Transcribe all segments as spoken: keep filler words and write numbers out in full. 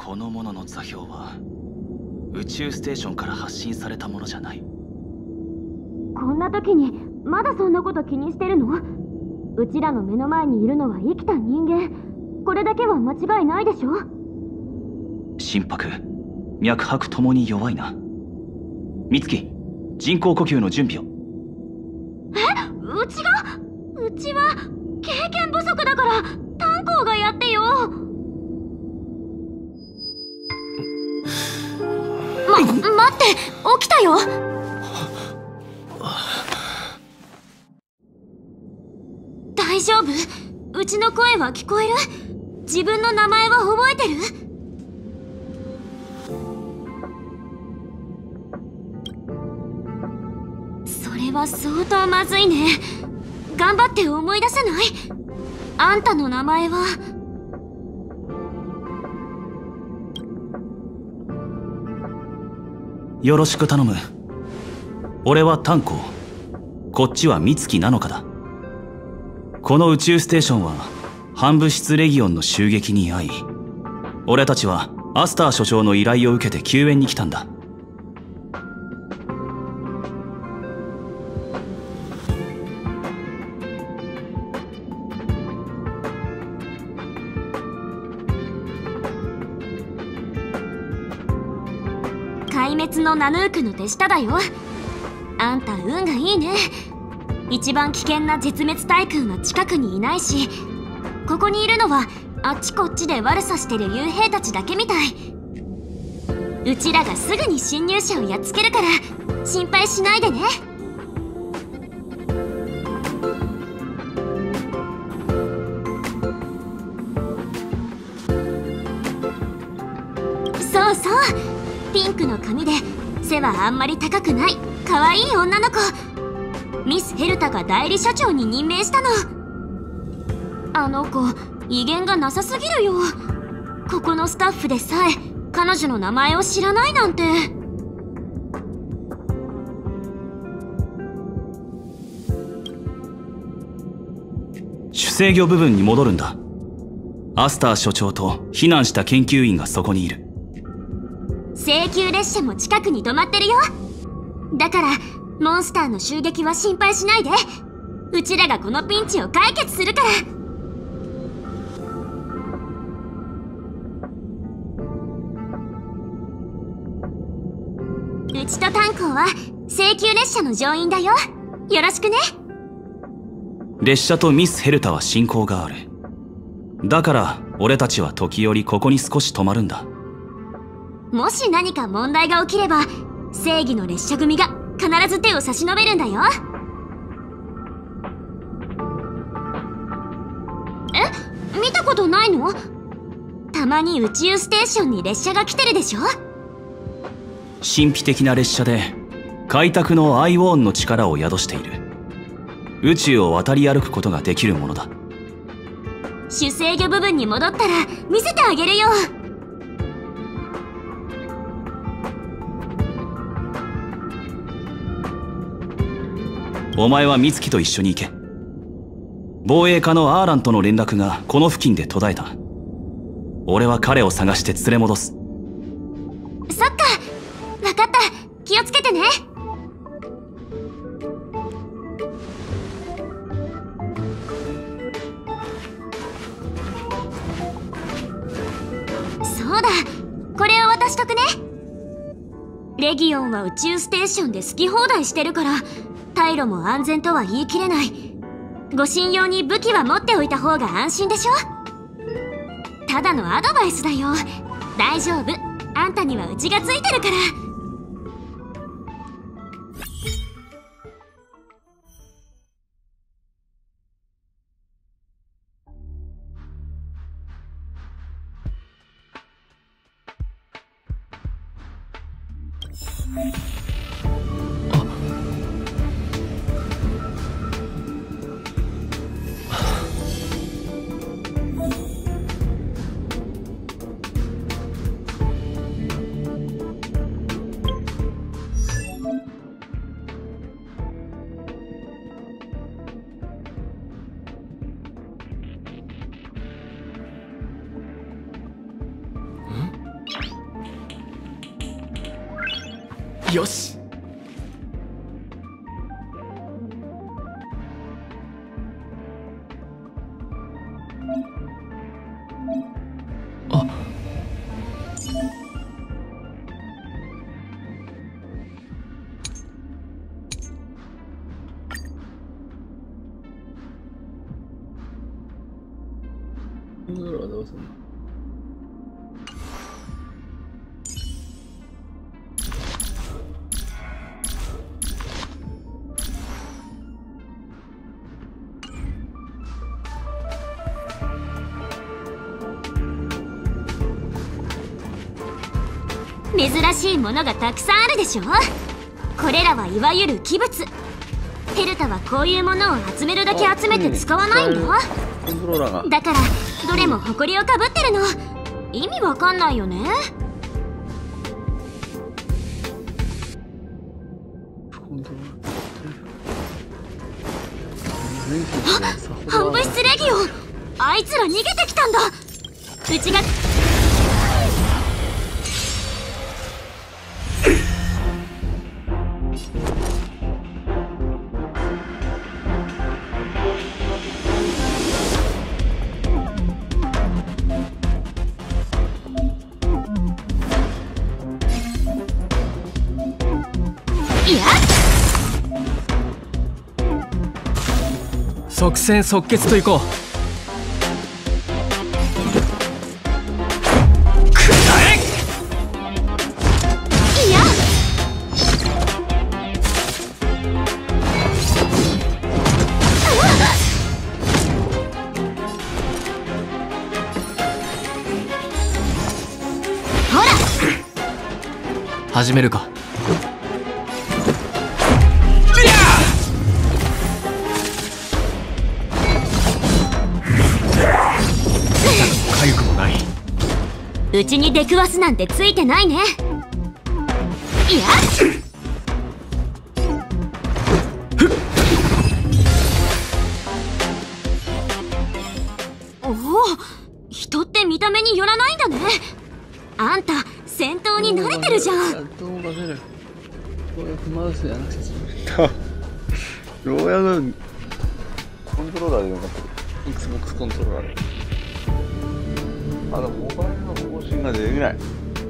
このものの座標は宇宙ステーションから発信されたものじゃない。 こんな時にまだそんなこと気にしてるの？うちらの目の前にいるのは生きた人間。これだけは間違いないでしょ。 心拍、脈拍ともに弱いな。美月、人工呼吸の準備を。 え、うちが？うちは経験不足だから炭鉱がやってよ。ま、待って、起きたよ。大丈夫？うちの声は聞こえる？自分の名前は覚えてる？それは相当まずいね。頑張って思い出せない？あんたの名前は？ よろしく頼む。俺は炭鉱、こっちは美月なのかだ。この宇宙ステーションは反物質レギオンの襲撃に遭い、俺たちはアスター所長の依頼を受けて救援に来たんだ。 壊滅のナヌークの手下だよ。あんた運がいいね。一番危険な絶滅対空は近くにいないし、ここにいるのはあっちこっちで悪さしてる幽兵たちだけみたい。うちらがすぐに侵入者をやっつけるから心配しないでね。そうそう、ピンクの髪で背はあんまり高くない可愛い女の子、ミス・ヘルタが代理社長に任命したの。あの子威厳がなさすぎるよ。ここのスタッフでさえ彼女の名前を知らないなんて。 主制御部分に戻るんだ。アスター所長と避難した研究員がそこにいる。 請求列車も近くに止まってるよ。だからモンスターの襲撃は心配しないで。うちらがこのピンチを解決するから。うちと炭鉱は請求列車の乗員だよ。よろしくね。 列車とミス・ヘルタは親交がある。だから俺たちは時折ここに少し止まるんだ。 もし何か問題が起きれば正義の列車組が必ず手を差し伸べるんだよ。え、見たことないの？たまに宇宙ステーションに列車が来てるでしょ。 神秘的な列車で開拓のアイウォーンの力を宿している。宇宙を渡り歩くことができるものだ。 主制御部分に戻ったら見せてあげるよ。 お前は美月と一緒に行け。防衛課のアーランとの連絡がこの付近で途絶えた。俺は彼を探して連れ戻す。 そっか、分かった。気をつけてね。そうだ、これを渡しとくね。レギオンは宇宙ステーションで好き放題してるから退路も安全とは言い切れない。護身用に武器は持っておいた方が安心でしょ。ただのアドバイスだよ。大丈夫、あんたにはうちがついてるから。 よし。あ、コントローラーどうすんの？ 珍しいものがたくさんあるでしょ。これらはいわゆる器物。テルタはこういうものを集めるだけ集めて使わないんだ。 コントローラーが。 だからどれも埃をかぶってるの。意味わかんないよね。 コントローラー。 半分質レギオン、あいつら逃げてきたんだ。うちが即戦即決といこう。くらえ。 いやほら始めるか。痒くもない。 うちに出くわすなんてついてないね。いやおお、人って見た目によらないんだね。あんた戦闘に慣れてるじゃん。 どう混ぜる。ようやくマウスやなくて済む。ようやくコントローラーでよかった。Xbox コントローラーで。あ、でもモバイルの更新ができない。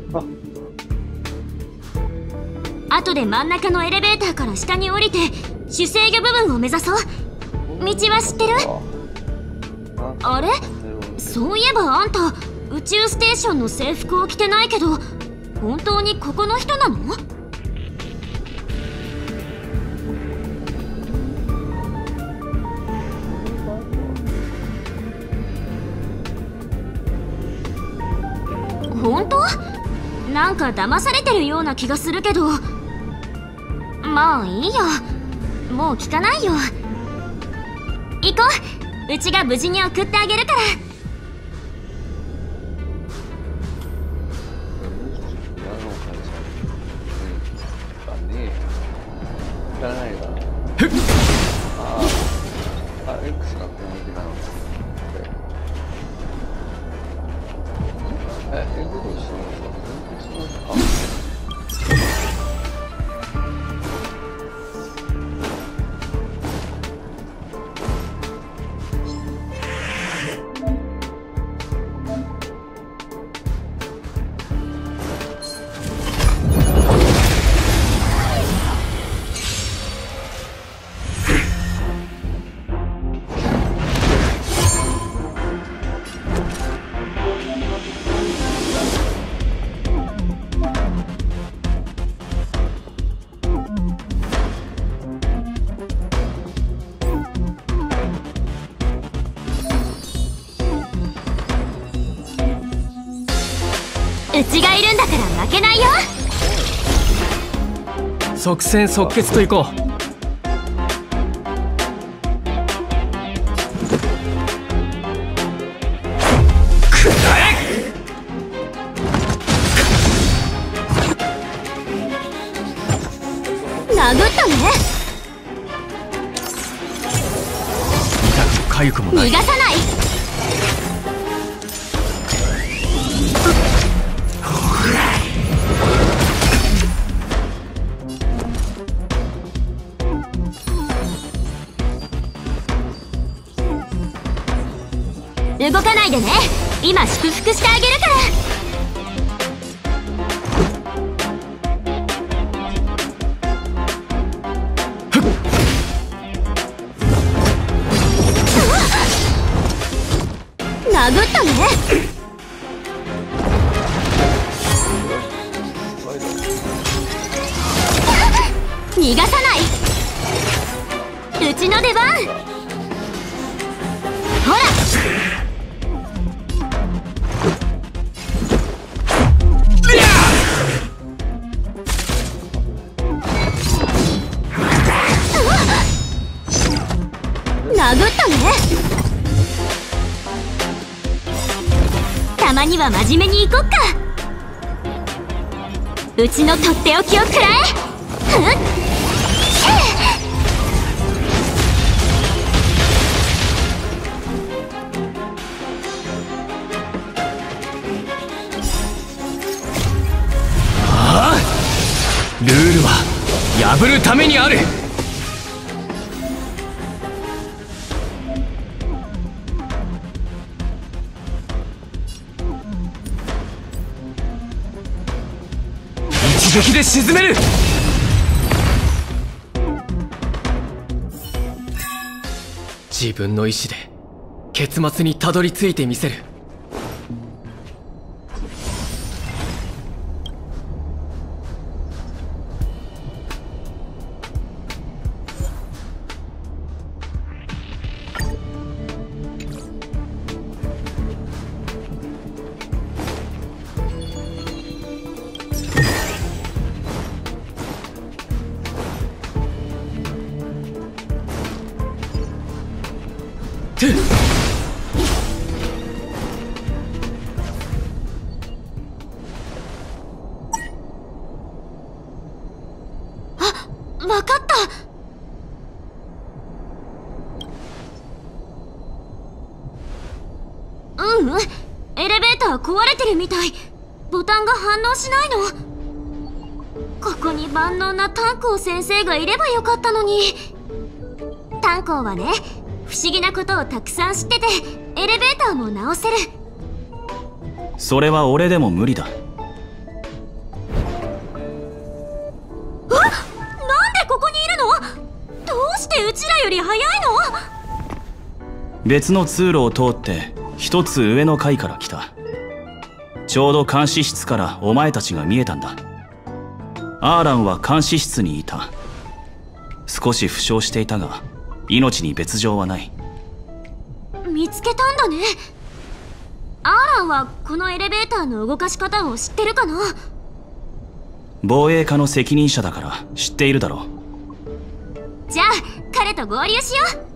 あ後で真ん中のエレベーターから下に降りて主制御部分を目指そう。道は知ってる？あれ？そういえばあんた宇宙ステーションの制服を着てないけど本当にここの人なの？本当？なんか騙されてるような気がするけど。まあいいよ、もう聞かないよ。行こう、うちが無事に送ってあげるから。うちがいるんだから負けないよ。 即戦即決といこう。 殴ったね。 痛くも痒くもない。 逃がさない。 動かないでね。今祝福してあげるから。殴ったね。逃がさない。うちの出番。ほら殴ったね。たまには真面目に行こっか。うちのとっておきを食らえ。 ああ、ルールは破るためにある。一撃で沈める。自分の意志で結末にたどり着いてみせる。 あ、わかった。ううん、エレベーター壊れてるみたい。ボタンが反応しないの。ここに万能な炭鉱先生がいればよかったのに。炭鉱はね、不思議なことをたくさん知ってて、エレベーターも直せる。 それは俺でも無理だ。 あ、なんでここにいるの？どうしてうちらより早いの？ 別の通路を通って一つ上の階から来た。ちょうど監視室からお前たちが見えたんだ。アーランは監視室にいた。少し負傷していたが命に別状はない。 見つけたんだね。アーランはこのエレベーターの動かし方を知ってるかな？ 防衛課の責任者だから知っているだろう。 じゃあ彼と合流しよう。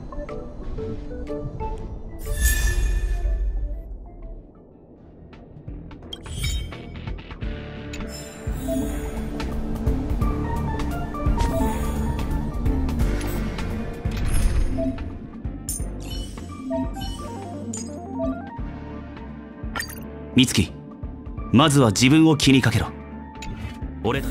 美月、まずは自分を気にかけろ。俺だ。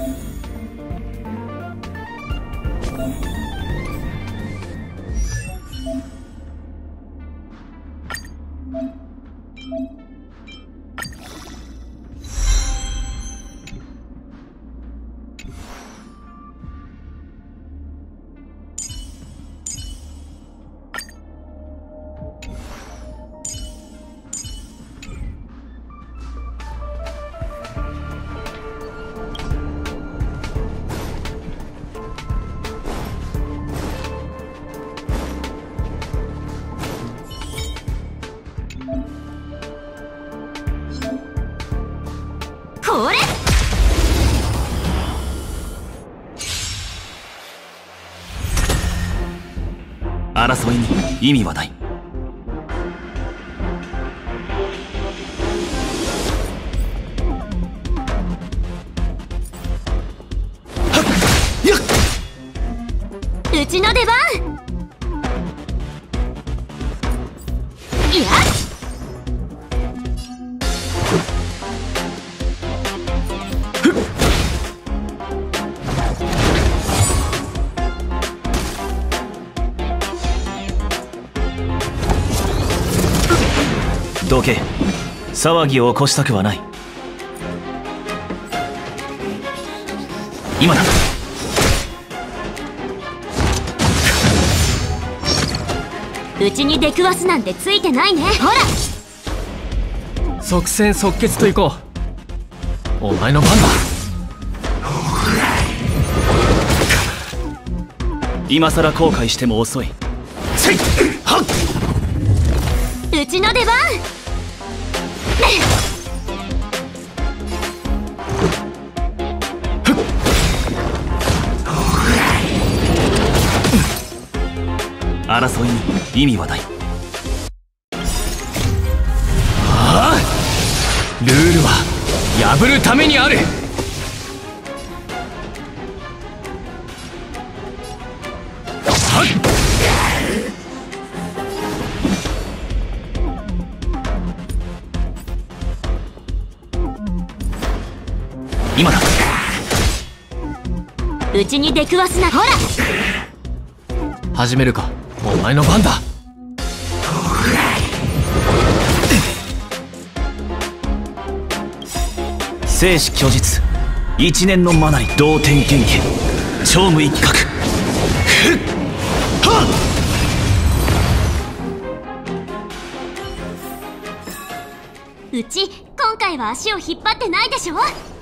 これ争いに意味はない。 うちの出番。いやどけ。騒ぎを起こしたくはない。今だ。 うちに出くわすなんてついてないね。ほら、 即戦即決といこう。お前の番だ。 今さら後悔しても遅い。せいはっ、 うちの出番。 争いに意味はない。 ああ、ルールは破るためにある。はっ、 今だ。 うちに出くわすな。ほら、 始めるか。お前の番だ。 生死虚実、一年のマナリ、同点元気、超無一角。はっ、 うち今回は足を引っ張ってないでしょ。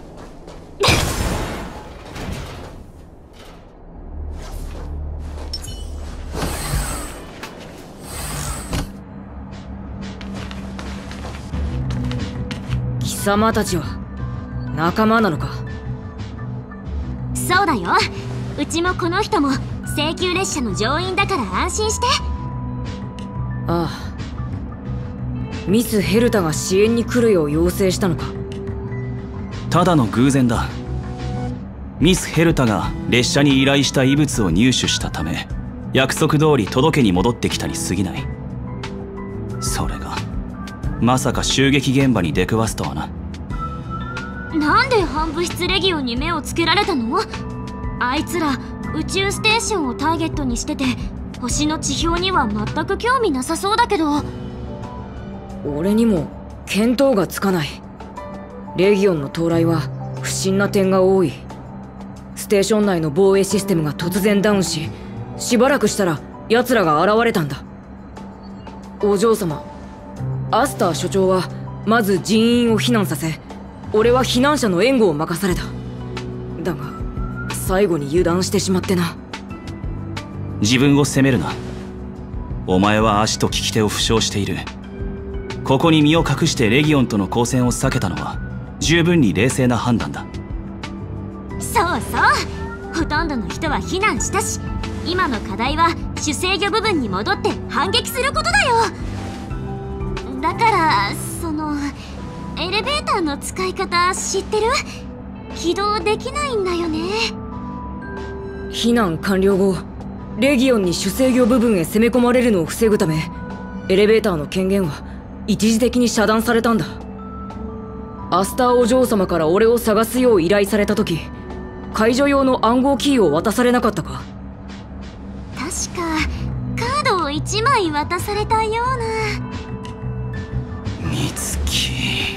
貴様たちは仲間なのか。 そうだよ。うちもこの人も請求列車の乗員だから安心して。 ああ、ミス・ヘルタが支援に来るよう要請したのか。 ただの偶然だ。ミス・ヘルタが列車に依頼した遺物を入手したため、約束通り届けに戻ってきたに過ぎない。それがまさか襲撃現場に出くわすとはな。 なんで反物質レギオンに目をつけられたの？あいつら宇宙ステーションをターゲットにしてて、星の地表には全く興味なさそうだけど。 俺にも見当がつかない。レギオンの到来は不審な点が多い。ステーション内の防衛システムが突然ダウンし、しばらくしたら奴らが現れたんだ。お嬢様、アスター所長はまず人員を避難させ、俺は避難者の援護を任された。だが最後に油断してしまってな。 自分を責めるな。お前は足と利き手を負傷している。ここに身を隠してレギオンとの交戦を避けたのは十分に冷静な判断だ。 そうそう、ほとんどの人は避難したし、今の課題は主制御部分に戻って反撃することだよ。だからそのエレベーターの使い方知ってる？起動できないんだよね。 避難完了後、レギオンに主制御部分へ攻め込まれるのを防ぐため、エレベーターの権限は一時的に遮断されたんだ。アスターお嬢様から俺を探すよう依頼された時、解除用の暗号キーを渡されなかったか？ 確かカードをいちまい渡されたような。 美月、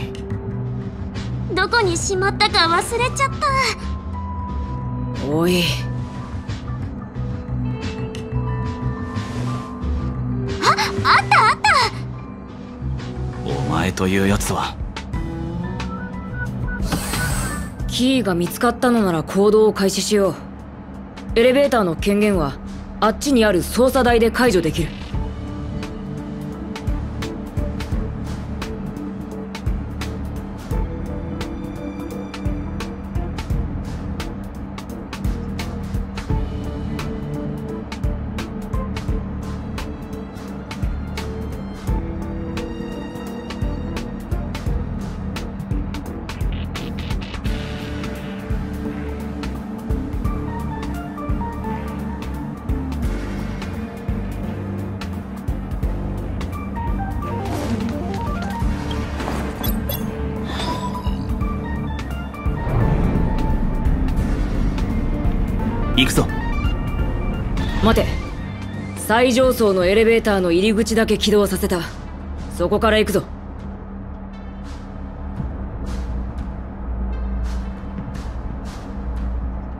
どこにしまったか忘れちゃった。 おい、 あったあった。 お前というやつは。 キーが見つかったのなら行動を開始しよう。エレベーターの権限はあっちにある操作台で解除できる。 行くぞ。 待て、最上層のエレベーターの入り口だけ起動させた。そこから行くぞ。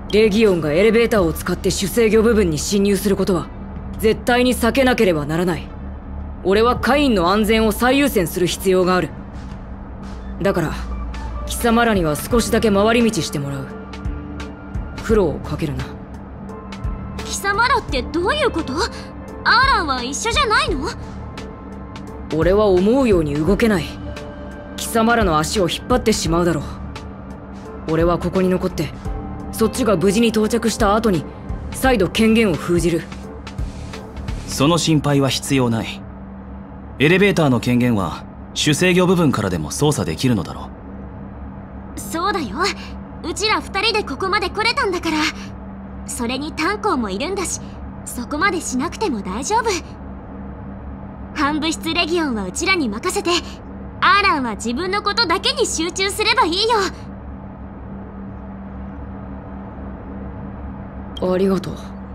レギオンがエレベーターを使って主制御部分に侵入することは絶対に避けなければならない。俺はカインの安全を最優先する必要がある。だから貴様らには少しだけ回り道してもらう。苦労をかけるな。 貴様らってどういうこと？アーランは一緒じゃないの？ 俺は思うように動けない。貴様らの足を引っ張ってしまうだろう。俺はここに残ってそっちが無事に到着した後に再度権限を封じる。 その心配は必要ない。エレベーターの権限は主制御部分からでも操作できるのだろう。そうだよ。うちら二人でここまで来れたんだから。それに炭鉱もいるんだし、そこまでしなくても大丈夫。反物質レギオンはうちらに任せて、アーランは自分のことだけに集中すればいいよ。 ありがとう。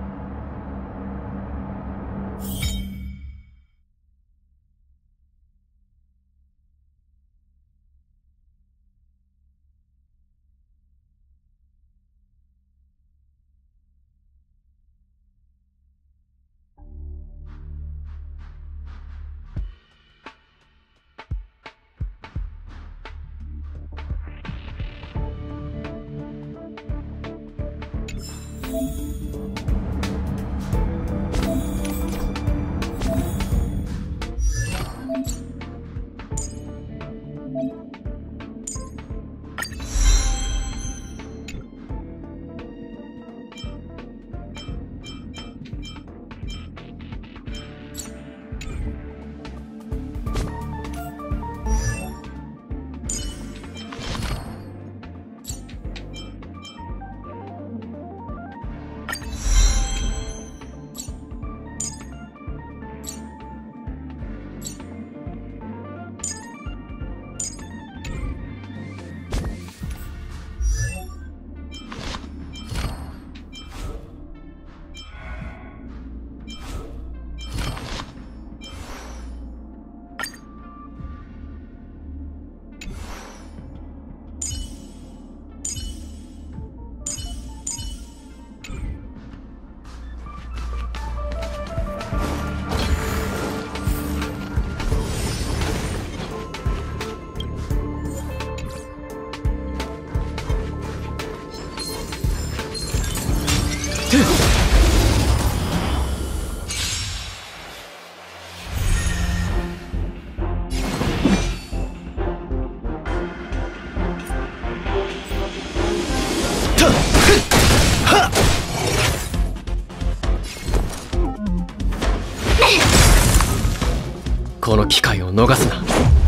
この機会を逃すな。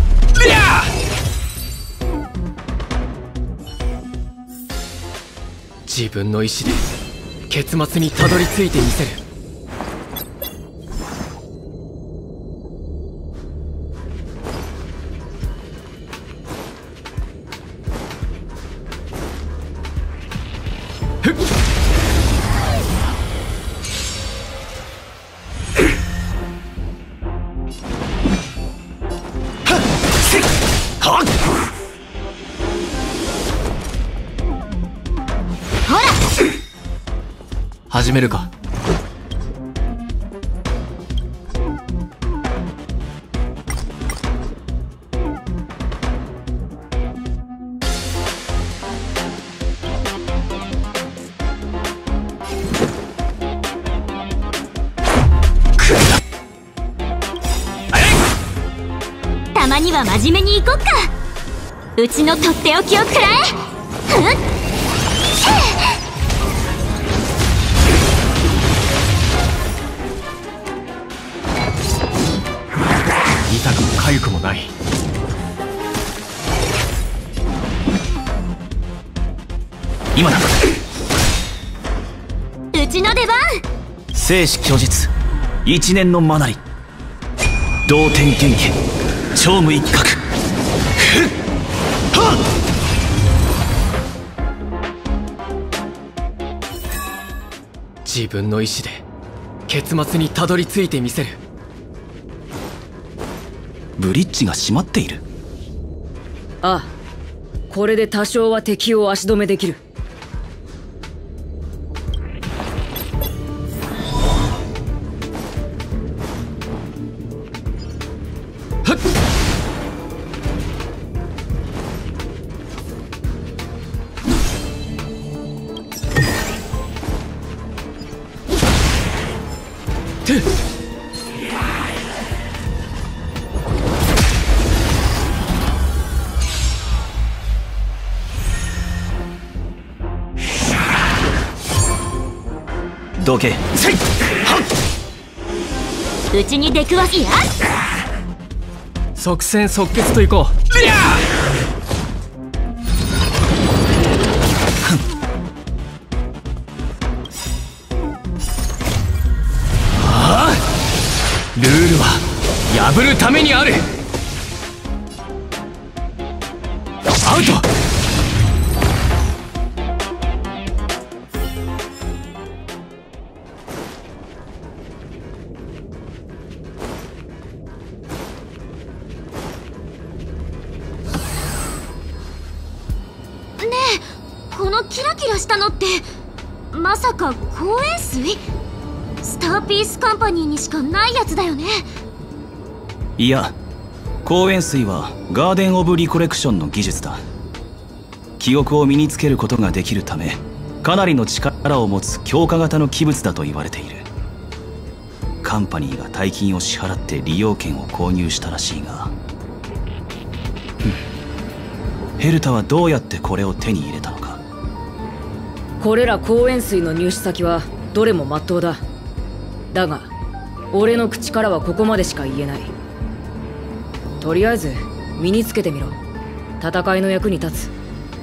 自分の意志で結末にたどり着いてみせる。始めるか。 たまには真面目に行こっか。うちのとっておきを食らえ。うん。 痛くも痒くもない。 今だ。 うちの出番。 生死虚実、一年のマナリ、同点元気、超無一角。 自分の意志で結末にたどり着いてみせる。 ブリッジが閉まっている。 ああ、これで多少は敵を足止めできる。 どけ。 うちに出くわすや。 即戦即決といこう。ああ、ルールは破るためにある。アウト。 このキラキラしたのってまさか光塩水？スターピースカンパニーにしかないやつだよね。 いや、光塩水はガーデン・オブ・リコレクションの技術だ。記憶を身につけることができるため、かなりの力を持つ強化型の器物だと言われている。カンパニーが大金を支払って利用権を購入したらしいが、ヘルタはどうやってこれを手に入れたのか。 これら光塩水の入手先はどれも真っ当だ。だが俺の口からはここまでしか言えない。とりあえず身につけてみろ。戦いの役に立つ。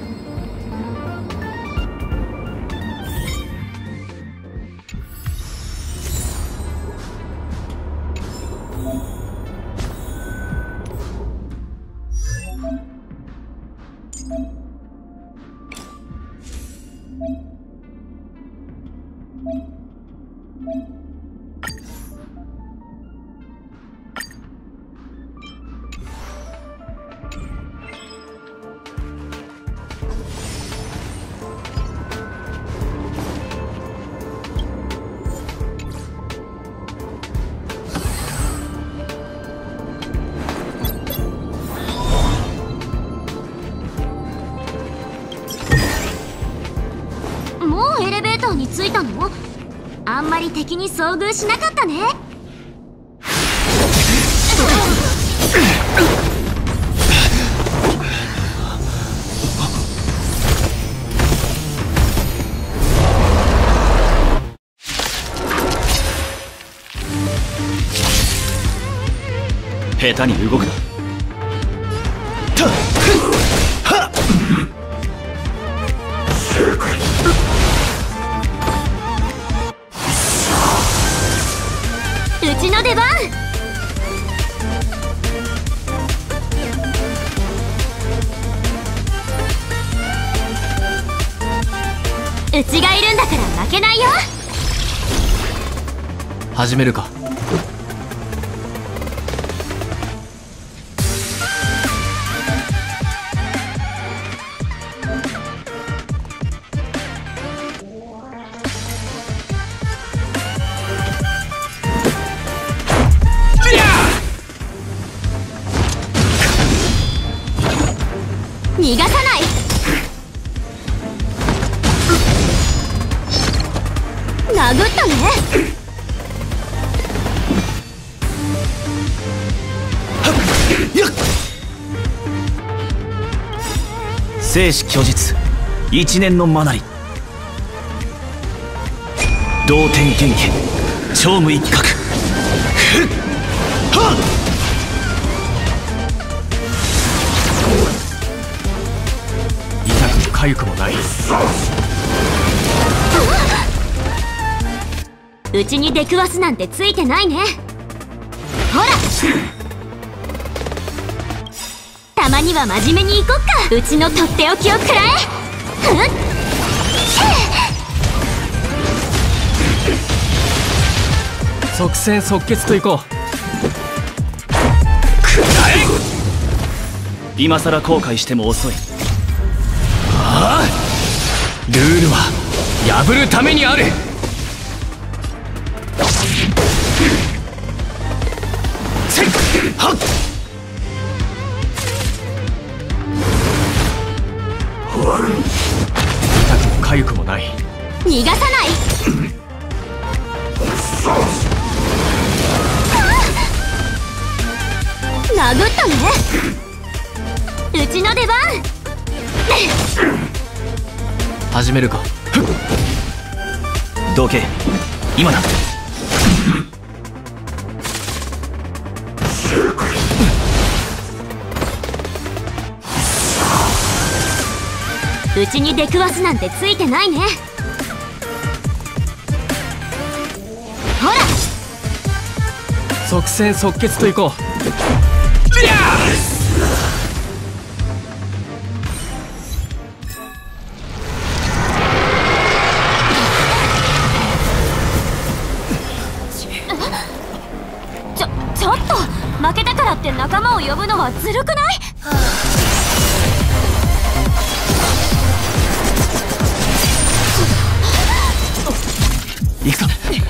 に着いたの？あんまり敵に遭遇しなかったね。 下手に動くな。 うちの出番。うちがいるんだから負けないよ。 始めるか。 逃がさない。殴ったね。 生死虚実、一年のマナリ、同点元気、超無一角。 痛くも痒くもない。 うちに出くわすなんてついてないね。ほら、たまには真面目に行こっか。うちのとっておきを食らえ。 即戦即決といこう。 今さら後悔しても遅い。 ああ、ルールは破るためにある。はっ、痛くも痒くもない。 逃がさない。 殴ったね。うちの出番。 始めるか。 どけ、今だ。 うちに出くわすなんてついてないね。ほら、 即戦即決といこう。 ちょちょっと、負けたからって仲間を呼ぶのはずるくない？ 行くぞ。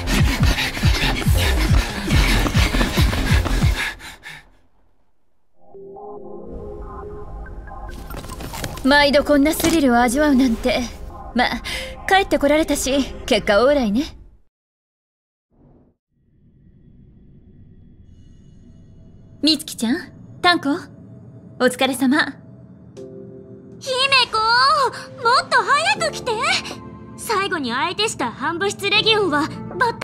毎度こんなスリルを味わうなんて。まあ帰ってこられたし、結果オーライね。みつきちゃん、タンコ、お疲れ様。 姫子、もっと早く来て。最後に相手した反物質レギオンはバッタ